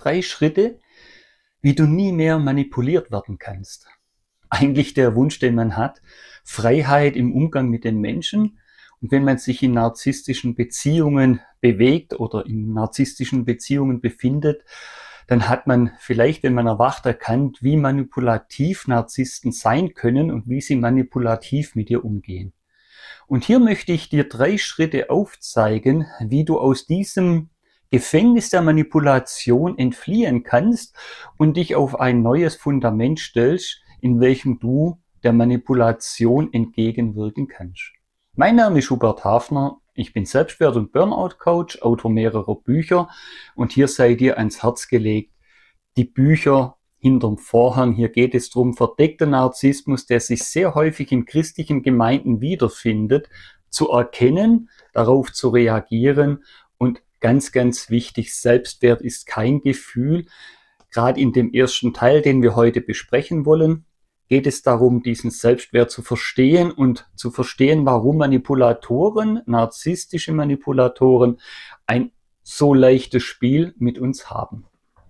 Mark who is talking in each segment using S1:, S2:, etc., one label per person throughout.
S1: 3 Schritte, wie du nie mehr manipuliert werden kannst. Eigentlich der Wunsch, den man hat, Freiheit im Umgang mit den Menschen. Und wenn man sich in narzisstischen Beziehungen bewegt oder in narzisstischen Beziehungen befindet, dann hat man vielleicht, wenn man erwacht, erkannt, wie manipulativ Narzissten sein können und wie sie manipulativ mit dir umgehen. Und hier möchte ich dir 3 Schritte aufzeigen, wie du aus diesem Gefängnis der Manipulation entfliehen kannst und dich auf ein neues Fundament stellst, in welchem du der Manipulation entgegenwirken kannst. Mein Name ist Hubert Hafner, ich bin Selbstwert- und Burnout-Coach, Autor mehrerer Bücher und hier sei dir ans Herz gelegt, die Bücher hinterm Vorhang. Hier geht es darum, verdeckter Narzissmus, der sich sehr häufig in christlichen Gemeinden wiederfindet, zu erkennen, darauf zu reagieren und ganz, ganz wichtig, Selbstwert ist kein Gefühl. Gerade in dem ersten Teil, den wir heute besprechen wollen, geht es darum, diesen Selbstwert zu verstehen und zu verstehen, warum Manipulatoren, narzisstische Manipulatoren, ein so leichtes Spiel mit uns haben.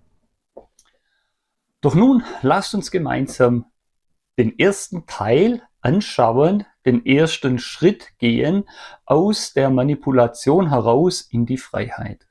S1: Doch nun lasst uns gemeinsam den ersten Teil anschauen, den ersten Schritt gehen aus der Manipulation heraus in die Freiheit.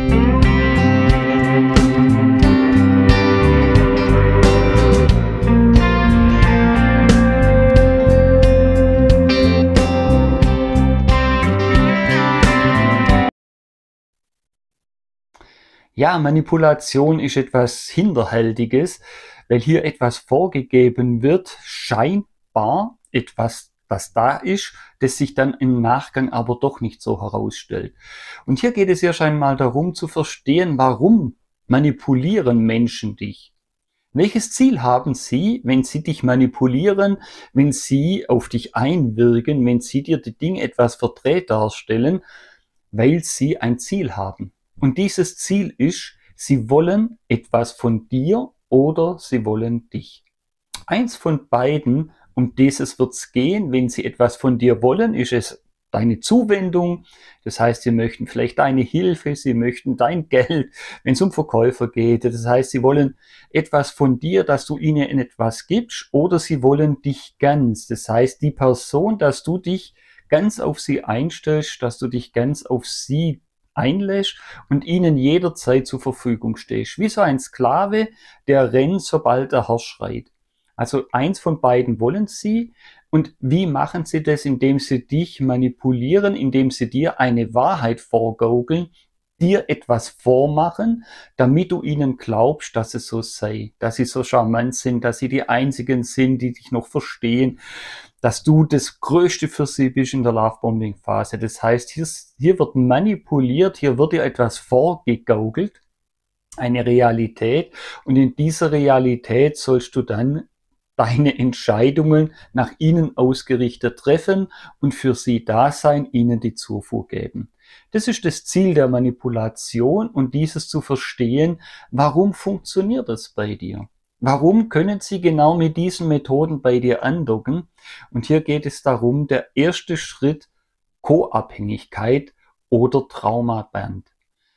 S1: Ja, Manipulation ist etwas Hinterhältiges, weil hier etwas vorgegeben wird, scheinbar etwas, das da ist, das sich dann im Nachgang aber doch nicht so herausstellt. Und hier geht es erst einmal darum zu verstehen, warum manipulieren Menschen dich? Welches Ziel haben sie, wenn sie dich manipulieren, wenn sie auf dich einwirken, wenn sie dir die Dinge etwas verdreht darstellen, weil sie ein Ziel haben? Und dieses Ziel ist, sie wollen etwas von dir oder sie wollen dich. Eins von beiden, um dieses wird es gehen. Wenn sie etwas von dir wollen, ist es deine Zuwendung. Das heißt, sie möchten vielleicht deine Hilfe, sie möchten dein Geld, wenn es um Verkäufer geht. Das heißt, sie wollen etwas von dir, dass du ihnen etwas gibst, oder sie wollen dich ganz. Das heißt, die Person, dass du dich ganz auf sie einstellst, dass du dich ganz auf sie einlässt und ihnen jederzeit zur Verfügung stehst. Wie so ein Sklave, der rennt, sobald der Herr schreit. Also eins von beiden wollen sie. Und wie machen sie das? Indem sie dich manipulieren, indem sie dir eine Wahrheit vorgaukeln, dir etwas vormachen, damit du ihnen glaubst, dass es so sei, dass sie so charmant sind, dass sie die Einzigen sind, die dich noch verstehen, dass du das Größte für sie bist in der Lovebombing-Phase. Das heißt, hier wird manipuliert, hier wird dir etwas vorgegaukelt, eine Realität, und in dieser Realität sollst du dann deine Entscheidungen nach ihnen ausgerichtet treffen und für sie da sein, ihnen die Zufuhr geben. Das ist das Ziel der Manipulation, und dieses zu verstehen, warum funktioniert das bei dir? Warum können sie genau mit diesen Methoden bei dir andocken? Und hier geht es darum, der erste Schritt, Co-Abhängigkeit oder Traumaband.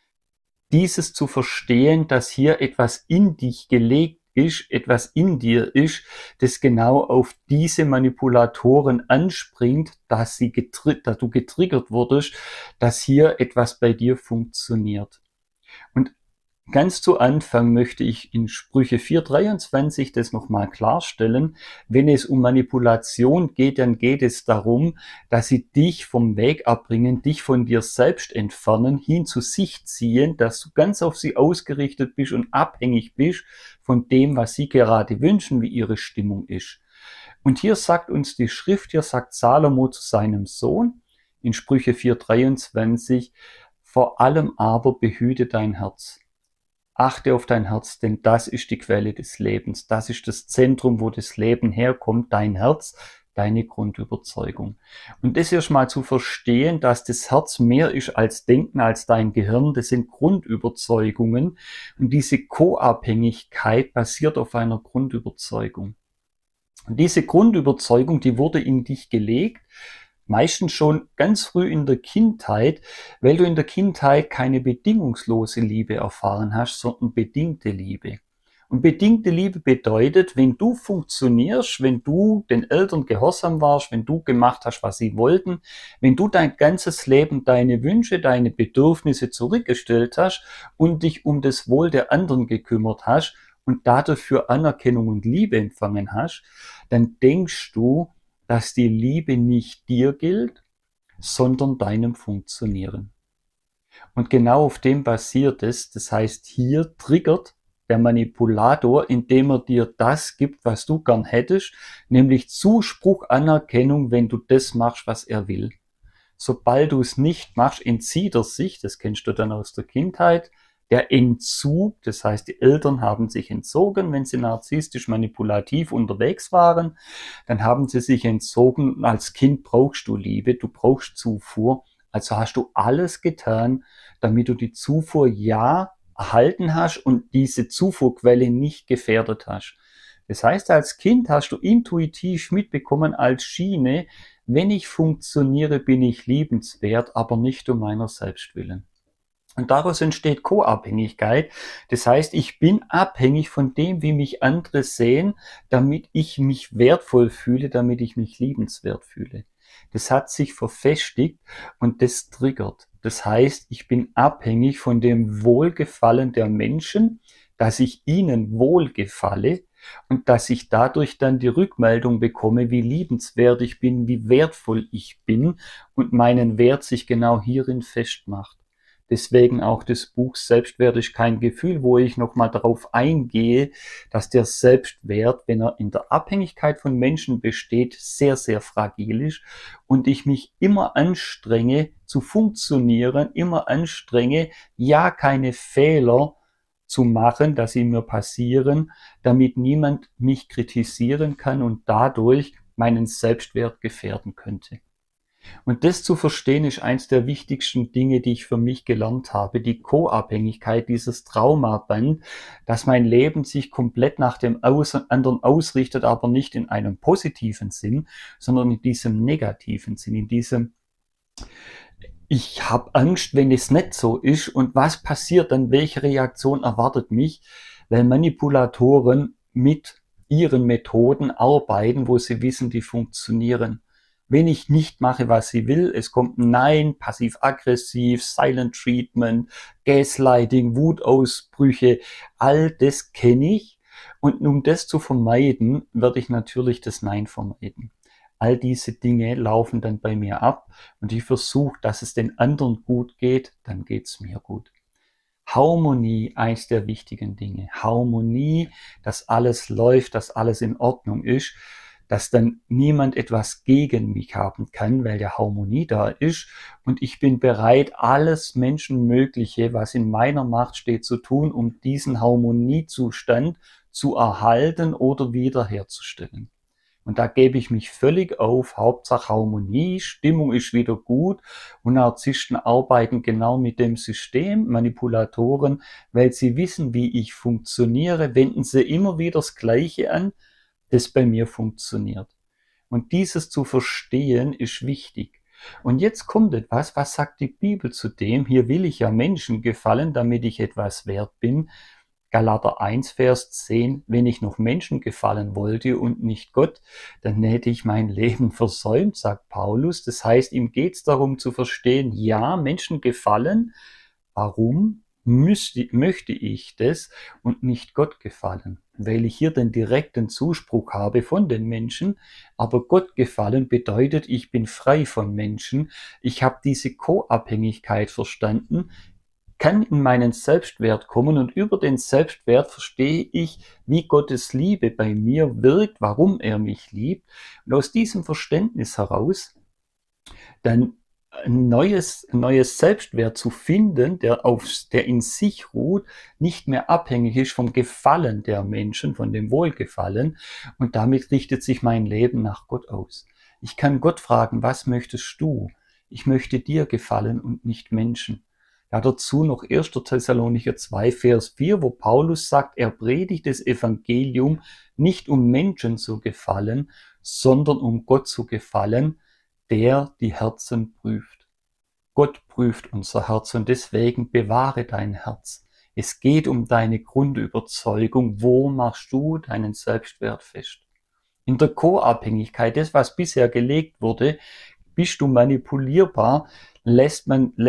S1: Dieses zu verstehen, dass hier etwas in dich gelegt ist, etwas in dir ist, das genau auf diese Manipulatoren anspringt, dass du getriggert wurdest, dass hier etwas bei dir funktioniert. Und ganz zu Anfang möchte ich in Sprüche 4,23 das nochmal klarstellen. Wenn es um Manipulation geht, dann geht es darum, dass sie dich vom Weg abbringen, dich von dir selbst entfernen, hin zu sich ziehen, dass du ganz auf sie ausgerichtet bist und abhängig bist von dem, was sie gerade wünschen, wie ihre Stimmung ist. Und hier sagt uns die Schrift, hier sagt Salomo zu seinem Sohn in Sprüche 4,23, vor allem aber behüte dein Herz. Achte auf dein Herz, denn das ist die Quelle des Lebens. Das ist das Zentrum, wo das Leben herkommt, dein Herz, deine Grundüberzeugung. Und das erstmal zu verstehen, dass das Herz mehr ist als Denken, als dein Gehirn, das sind Grundüberzeugungen. Und diese Co-Abhängigkeit basiert auf einer Grundüberzeugung. Und diese Grundüberzeugung, die wurde in dich gelegt, Meistens schon ganz früh in der Kindheit, weil du in der Kindheit keine bedingungslose Liebe erfahren hast, sondern bedingte Liebe. Und bedingte Liebe bedeutet, wenn du funktionierst, wenn du den Eltern gehorsam warst, wenn du gemacht hast, was sie wollten, wenn du dein ganzes Leben deine Wünsche, deine Bedürfnisse zurückgestellt hast und dich um das Wohl der anderen gekümmert hast und dafür Anerkennung und Liebe empfangen hast, dann denkst du, dass die Liebe nicht dir gilt, sondern deinem Funktionieren. Und genau auf dem basiert es. Das heißt, hier triggert der Manipulator, indem er dir das gibt, was du gern hättest, nämlich Zuspruch, Anerkennung, wenn du das machst, was er will. Sobald du es nicht machst, entzieht er sich, das kennst du dann aus der Kindheit, der Entzug, das heißt, die Eltern haben sich entzogen, wenn sie narzisstisch manipulativ unterwegs waren, dann haben sie sich entzogen und als Kind brauchst du Liebe, du brauchst Zufuhr, also hast du alles getan, damit du die Zufuhr ja erhalten hast und diese Zufuhrquelle nicht gefährdet hast. Das heißt, als Kind hast du intuitiv mitbekommen als Schiene, wenn ich funktioniere, bin ich liebenswert, aber nicht um meiner selbst willen. Und daraus entsteht Co-Abhängigkeit. Das heißt, ich bin abhängig von dem, wie mich andere sehen, damit ich mich wertvoll fühle, damit ich mich liebenswert fühle. Das hat sich verfestigt und das triggert. Das heißt, ich bin abhängig von dem Wohlgefallen der Menschen, dass ich ihnen wohlgefalle und dass ich dadurch dann die Rückmeldung bekomme, wie liebenswert ich bin, wie wertvoll ich bin und meinen Wert sich genau hierin festmacht. Deswegen auch das Buch Selbstwert ist kein Gefühl, wo ich nochmal darauf eingehe, dass der Selbstwert, wenn er in der Abhängigkeit von Menschen besteht, sehr, sehr fragil ist und ich mich immer anstrenge zu funktionieren, immer anstrenge, ja keine Fehler zu machen, dass sie mir passieren, damit niemand mich kritisieren kann und dadurch meinen Selbstwert gefährden könnte. Und das zu verstehen ist eins der wichtigsten Dinge, die ich für mich gelernt habe, die Co-Abhängigkeit, dieses Traumaband, dass mein Leben sich komplett nach dem anderen ausrichtet, aber nicht in einem positiven Sinn, sondern in diesem negativen Sinn, in diesem ich habe Angst, wenn es nicht so ist und was passiert dann, welche Reaktion erwartet mich, weil Manipulatoren mit ihren Methoden arbeiten, wo sie wissen, die funktionieren. Wenn ich nicht mache, was sie will, es kommt ein Nein, passiv-aggressiv, Silent Treatment, Gaslighting, Wutausbrüche, all das kenne ich. Und um das zu vermeiden, werde ich natürlich das Nein vermeiden. All diese Dinge laufen dann bei mir ab und ich versuche, dass es den anderen gut geht, dann geht's mir gut. Harmonie, eins der wichtigen Dinge. Harmonie, dass alles läuft, dass alles in Ordnung ist, dass dann niemand etwas gegen mich haben kann, weil der Harmonie da ist und ich bin bereit, alles Menschenmögliche, was in meiner Macht steht, zu tun, um diesen Harmoniezustand zu erhalten oder wiederherzustellen. Und da gebe ich mich völlig auf, Hauptsache Harmonie, Stimmung ist wieder gut und Narzissten arbeiten genau mit dem System, Manipulatoren, weil sie wissen, wie ich funktioniere, wenden sie immer wieder das Gleiche an, das bei mir funktioniert. Und dieses zu verstehen ist wichtig. Und jetzt kommt etwas, was sagt die Bibel zu dem? Hier will ich ja Menschen gefallen, damit ich etwas wert bin. Galater 1, Vers 10, wenn ich noch Menschen gefallen wollte und nicht Gott, dann hätte ich mein Leben versäumt, sagt Paulus. Das heißt, ihm geht es darum zu verstehen, ja, Menschen gefallen. Warum möchte ich das und nicht Gott gefallen? Weil ich hier den direkten Zuspruch habe von den Menschen, aber Gott gefallen bedeutet, ich bin frei von Menschen. Ich habe diese Co-Abhängigkeit verstanden, kann in meinen Selbstwert kommen und über den Selbstwert verstehe ich, wie Gottes Liebe bei mir wirkt, warum er mich liebt. Und aus diesem Verständnis heraus dann ein neues Selbstwert zu finden, der in sich ruht, nicht mehr abhängig ist vom Gefallen der Menschen, von dem Wohlgefallen. Und damit richtet sich mein Leben nach Gott aus. Ich kann Gott fragen, was möchtest du? Ich möchte dir gefallen und nicht Menschen. Ja, dazu noch 1. Thessalonicher 2, Vers 4, wo Paulus sagt, er predigt das Evangelium nicht um Menschen zu gefallen, sondern um Gott zu gefallen, der die Herzen prüft. Gott prüft unser Herz und deswegen bewahre dein Herz. Es geht um deine Grundüberzeugung. Wo machst du deinen Selbstwert fest? In der Co-Abhängigkeit, das was bisher gelegt wurde, bist du manipulierbar, lässt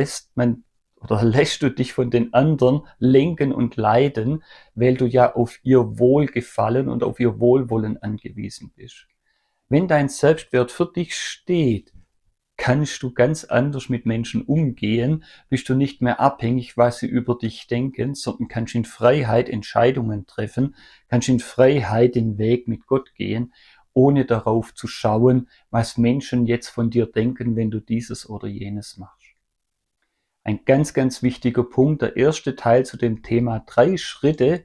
S1: du dich von den anderen lenken und leiten, weil du ja auf ihr Wohlgefallen und auf ihr Wohlwollen angewiesen bist. Wenn dein Selbstwert für dich steht, kannst du ganz anders mit Menschen umgehen, bist du nicht mehr abhängig, was sie über dich denken, sondern kannst in Freiheit Entscheidungen treffen, kannst in Freiheit den Weg mit Gott gehen, ohne darauf zu schauen, was Menschen jetzt von dir denken, wenn du dieses oder jenes machst. Ein ganz, ganz wichtiger Punkt, der erste Teil zu dem Thema 3 Schritte,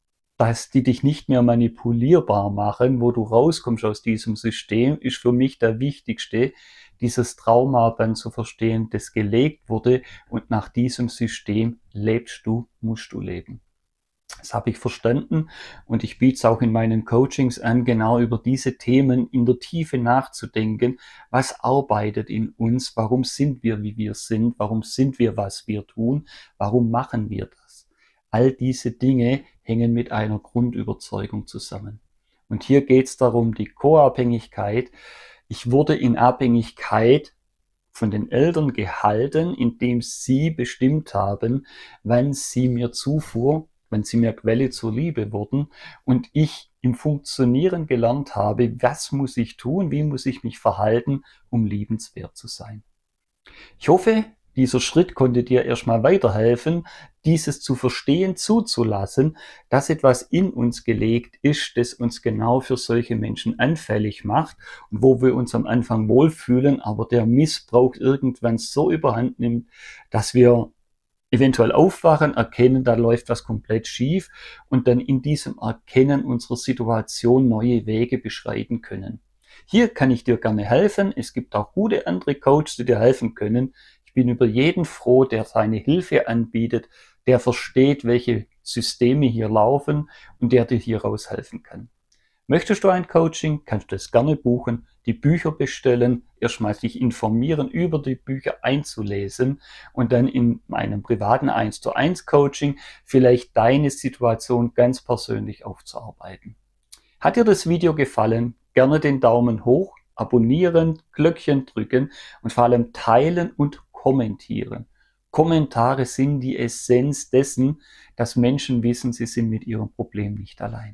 S1: dass die dich nicht mehr manipulierbar machen, wo du rauskommst aus diesem System, ist für mich der wichtigste, dieses Trauma dann zu verstehen, das gelegt wurde und nach diesem System lebst du, musst du leben. Das habe ich verstanden und ich biete es auch in meinen Coachings an, genau über diese Themen in der Tiefe nachzudenken. Was arbeitet in uns? Warum sind wir, wie wir sind? Warum sind wir, was wir tun? Warum machen wir das? All diese Dinge hängen mit einer Grundüberzeugung zusammen. Und hier geht es darum, die Co-Abhängigkeit. Ich wurde in Abhängigkeit von den Eltern gehalten, indem sie bestimmt haben, wann sie mir Zufuhr, wenn sie mir Quelle zur Liebe wurden und ich im Funktionieren gelernt habe, was muss ich tun, wie muss ich mich verhalten, um liebenswert zu sein. Ich hoffe, dieser Schritt konnte dir erstmal weiterhelfen, dieses zu verstehen, zuzulassen, dass etwas in uns gelegt ist, das uns genau für solche Menschen anfällig macht und wo wir uns am Anfang wohlfühlen, aber der Missbrauch irgendwann so überhand nimmt, dass wir eventuell aufwachen, erkennen, da läuft was komplett schief und dann in diesem Erkennen unserer Situation neue Wege beschreiten können. Hier kann ich dir gerne helfen. Es gibt auch gute andere Coaches, die dir helfen können. Ich bin über jeden froh, der seine Hilfe anbietet, der versteht, welche Systeme hier laufen und der dir hier raushelfen kann. Möchtest du ein Coaching, kannst du es gerne buchen, die Bücher bestellen, erstmal sich informieren, über die Bücher einzulesen und dann in meinem privaten 1:1 Coaching vielleicht deine Situation ganz persönlich aufzuarbeiten. Hat dir das Video gefallen? Gerne den Daumen hoch, abonnieren, Glöckchen drücken und vor allem teilen und kommentieren. Kommentare sind die Essenz dessen, dass Menschen wissen, sie sind mit ihrem Problem nicht allein.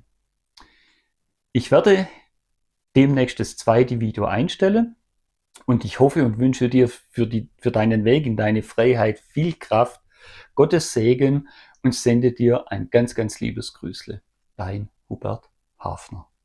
S1: Ich werde demnächst das zweite Video einstellen und ich hoffe und wünsche dir für deinen Weg in deine Freiheit viel Kraft, Gottes Segen und sende dir ein ganz, ganz liebes Grüßle. Dein Hubert Hafner.